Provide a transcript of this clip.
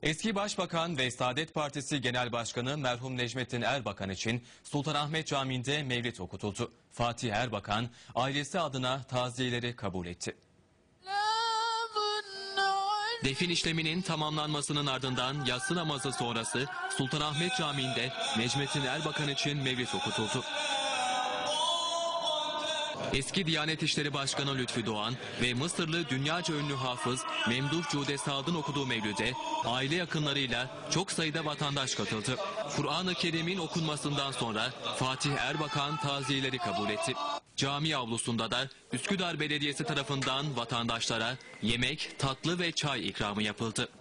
Eski Başbakan ve Saadet Partisi Genel Başkanı merhum Necmettin Erbakan için Sultanahmet Camii'nde mevlid okutuldu. Fatih Erbakan ailesi adına taziyeleri kabul etti. Defin işleminin tamamlanmasının ardından yatsı namazı sonrası Sultanahmet Camii'nde Necmettin Erbakan için mevlid okutuldu. Eski Diyanet İşleri Başkanı Lütfü Doğan ve Mısırlı dünyaca ünlü hafız Memduh Cude Saad'ın okuduğu mevlüde aile yakınlarıyla çok sayıda vatandaş katıldı. Kur'an-ı Kerim'in okunmasından sonra Fatih Erbakan taziyeleri kabul etti. Cami avlusunda da Üsküdar Belediyesi tarafından vatandaşlara yemek, tatlı ve çay ikramı yapıldı.